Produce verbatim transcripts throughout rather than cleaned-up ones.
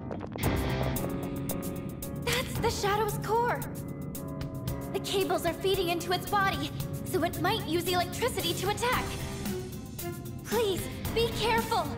That's the Shadow's core. The cables are feeding into its body, so it might use electricity to attack. Please, be careful.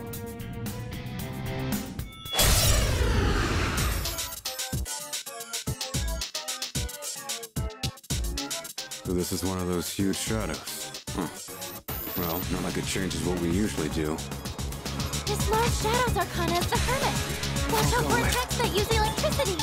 So this is one of those huge shadows. Huh. Well, not like it changes what we usually do. This large Shadows Arcana is the Hermit. Watch out for attacks that use electricity.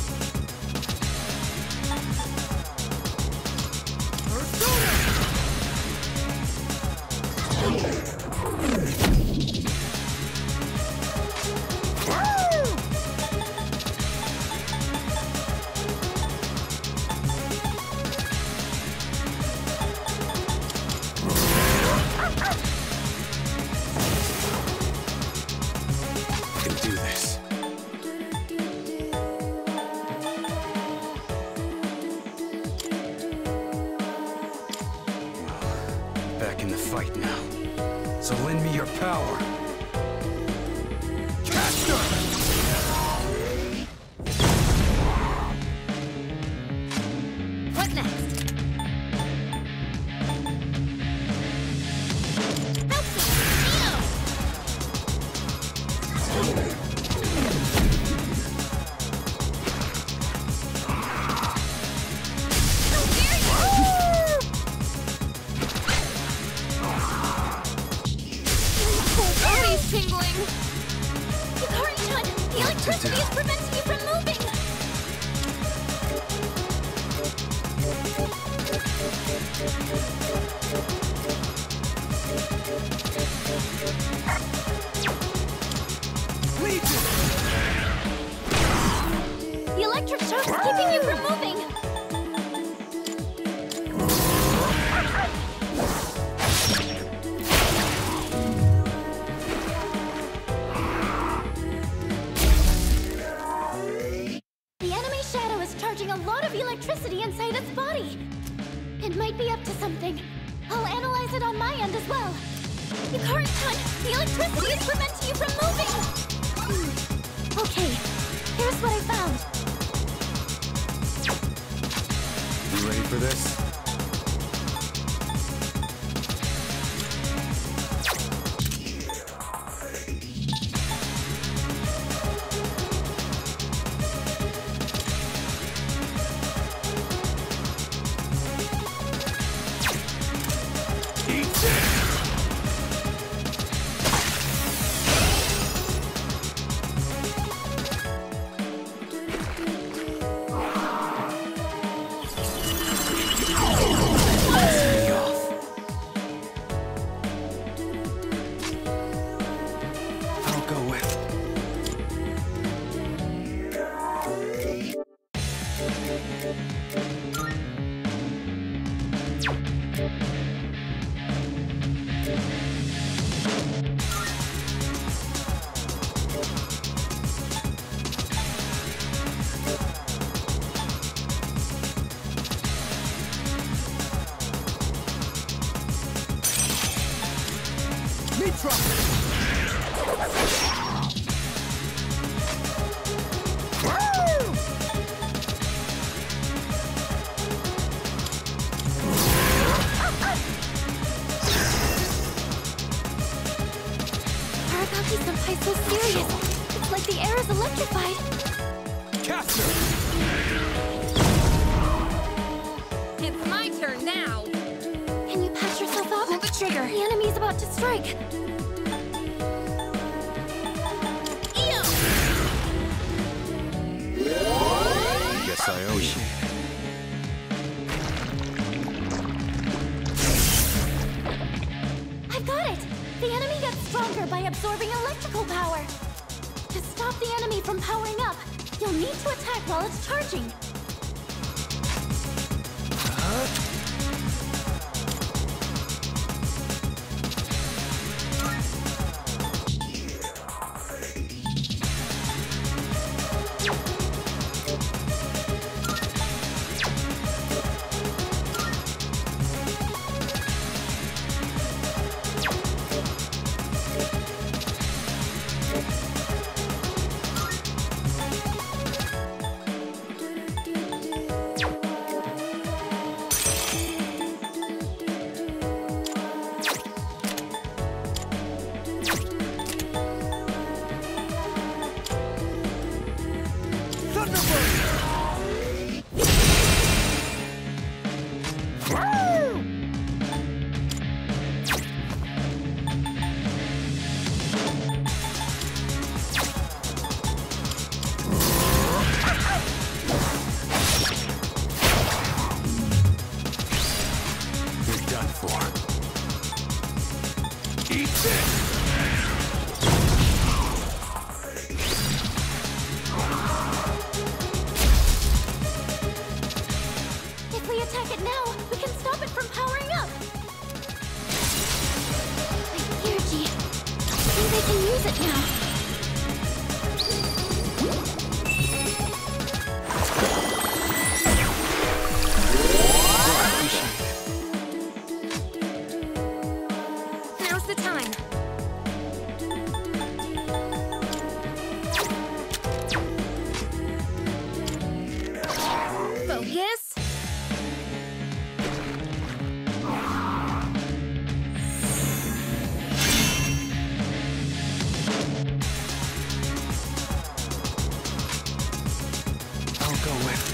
In the fight now. So lend me your power. Caster! What next? Tingling! You can't touch! The electricity is preventing you from moving! The electric shock is keeping you from moving! A lot of electricity inside its body. It might be up to something. I'll analyze it on my end as well. You can't touch! The electricity is preventing you from moving! Hmm. Okay, here's what I found. You ready for this? So serious. It's like the air is electrified. Caster! It's my turn now. Can you patch yourself up? Pull the trigger. The enemy's about to strike. Ew! Guess I owe you. I've got it! The enemy gets stronger by absorbing electrical power. To stop the enemy from powering up, you'll need to attack while it's charging. Huh? go with.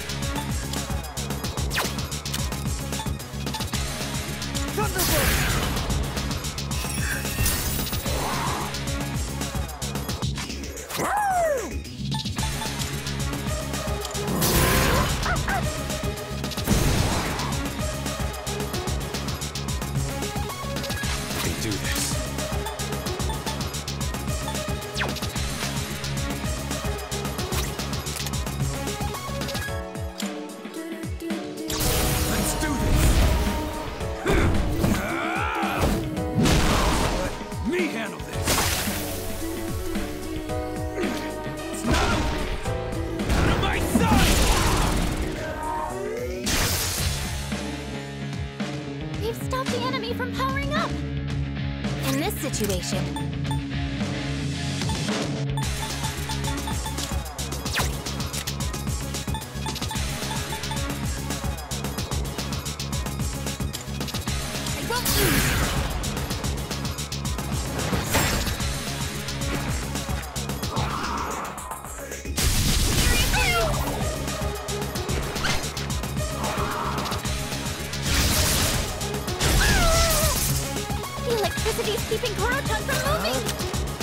Situation. I won't lose. The electricity's keeping Koro-chan from moving!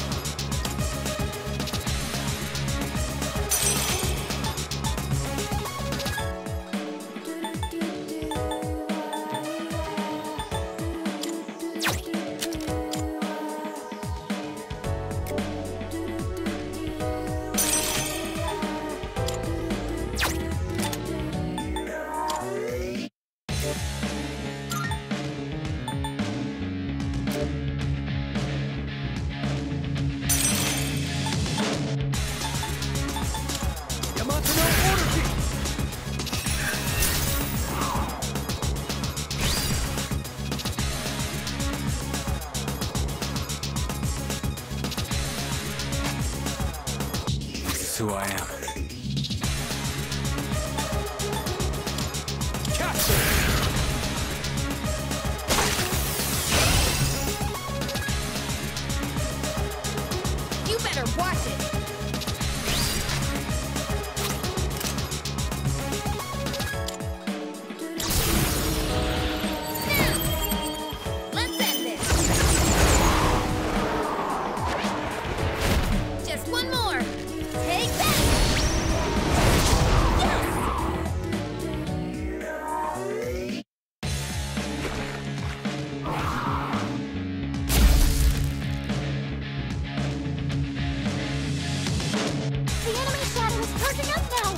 Who I am. You better watch it. Now, let's end this. Just one more. Take that! The enemy shadow is purging up now!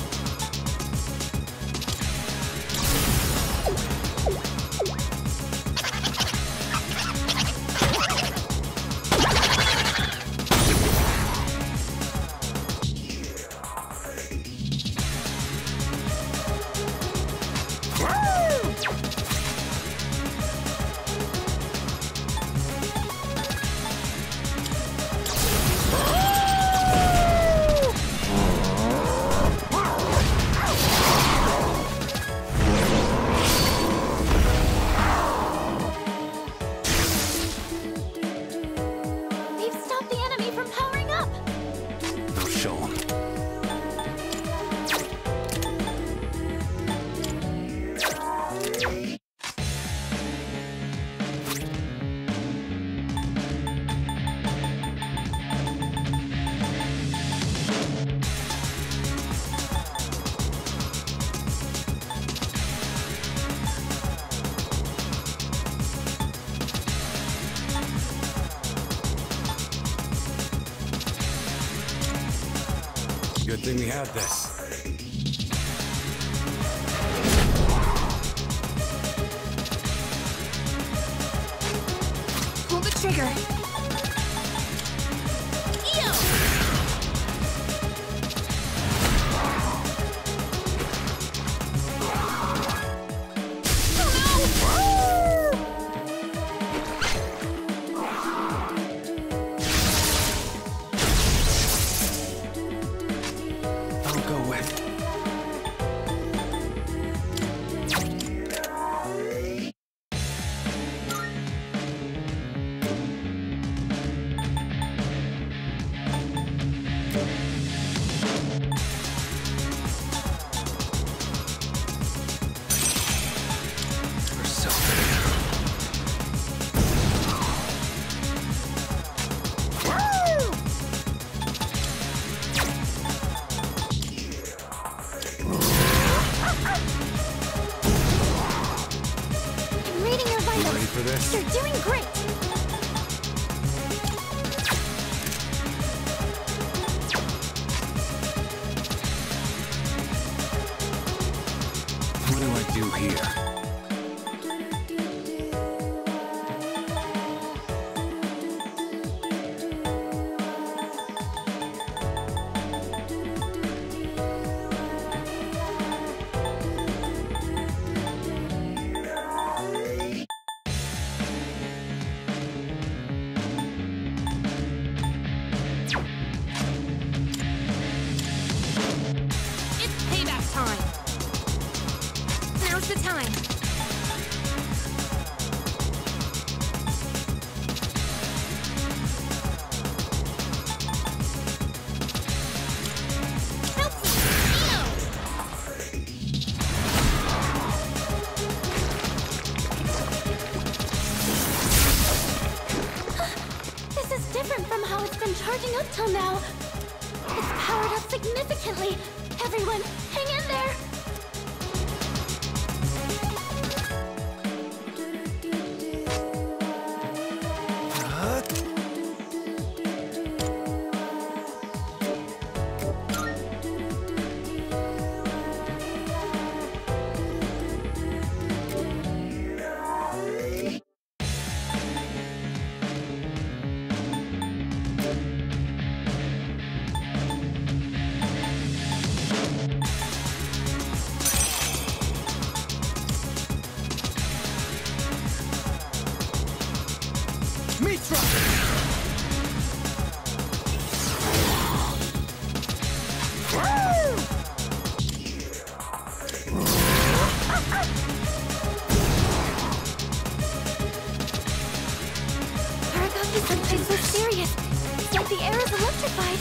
Good thing we had this. Pull the trigger. Eo! I'll go with. for this? You're doing great! What do I do here? Now's the time. Help me! This is different from how it's been charging up till now. It's powered up significantly. Everyone, hang in there! Something so serious. It's like the air is electrified.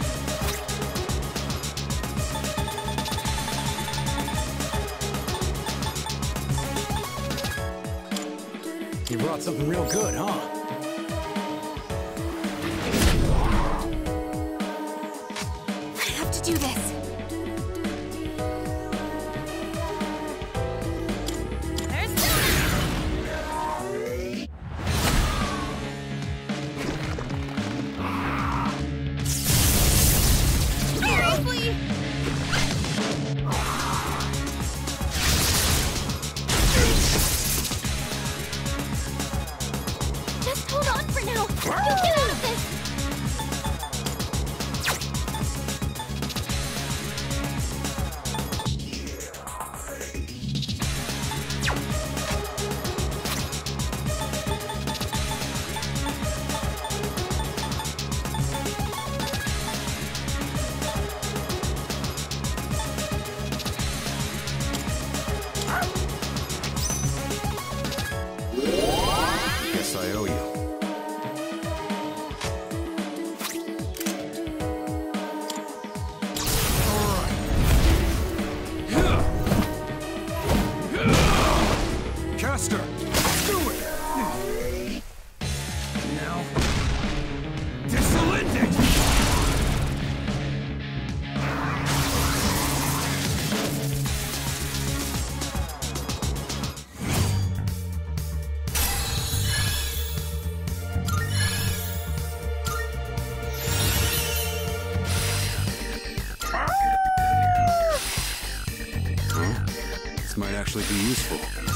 You brought something real good, huh? I have to do this. I owe you. Caster, do it! Now, disillusion it! This might actually be useful.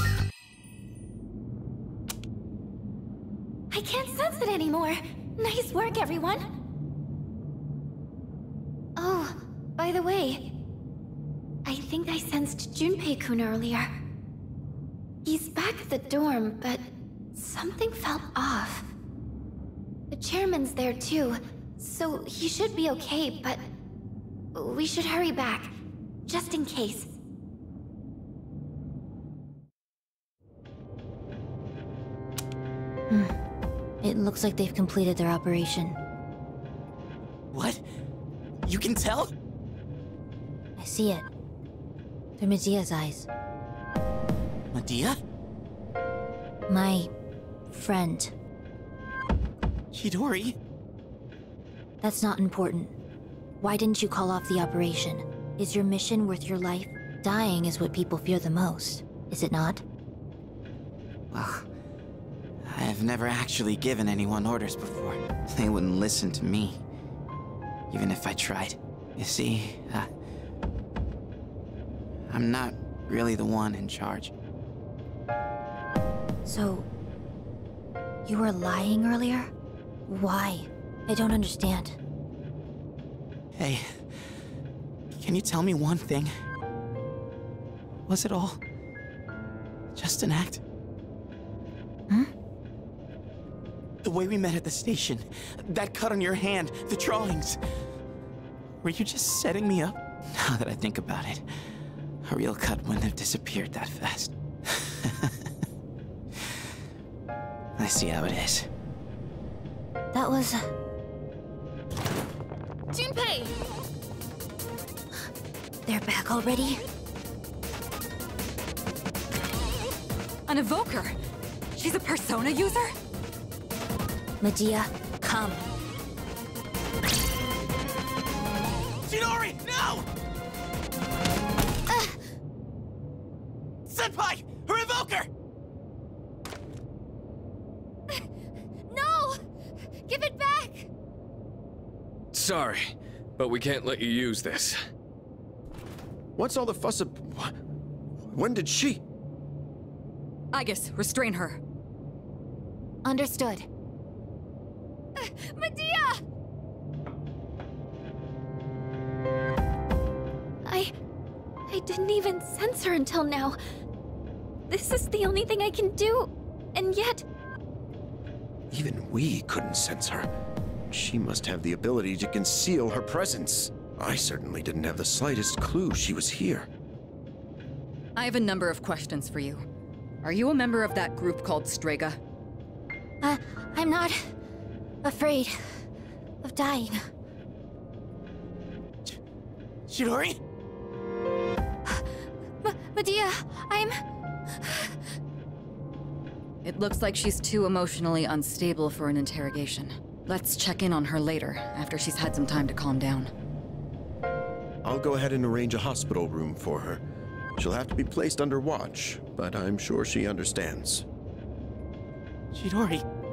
I can't sense it anymore. Nice work, everyone. Oh, by the way, I think I sensed Junpei-kun earlier. He's back at the dorm, but something felt off. The chairman's there too, so he should be okay, but we should hurry back, just in case. Hmm. It looks like they've completed their operation. What? You can tell? I see it. They're Medea's eyes. Medea? My... friend. Hidori? That's not important. Why didn't you call off the operation? Is your mission worth your life? Dying is what people fear the most, is it not? Well, I've never actually given anyone orders before. They wouldn't listen to me, even if I tried. You see, uh, I'm not really the one in charge. So, you were lying earlier? Why? I don't understand. Hey, can you tell me one thing? Was it all just an act? Hmm? The way we met at the station, that cut on your hand, the drawings. Were you just setting me up? Now that I think about it, a real cut wouldn't have disappeared that fast. I see how it is. That was... Junpei! They're back already? An evoker? She's a persona user? Medea, come. Chidori, no! Uh. Senpai! Her evoker! No! Give it back! Sorry, but we can't let you use this. What's all the fuss ab- When did she? Aegis, restrain her. Understood. Medea! I... I didn't even sense her until now. This is the only thing I can do, and yet... Even we couldn't sense her. She must have the ability to conceal her presence. I certainly didn't have the slightest clue she was here. I have a number of questions for you. Are you a member of that group called Strega? Uh, I'm not... afraid... of dying. Ch Chidori? M Medea, I'm... It looks like she's too emotionally unstable for an interrogation. Let's check in on her later, after she's had some time to calm down. I'll go ahead and arrange a hospital room for her. She'll have to be placed under watch, but I'm sure she understands. Chidori,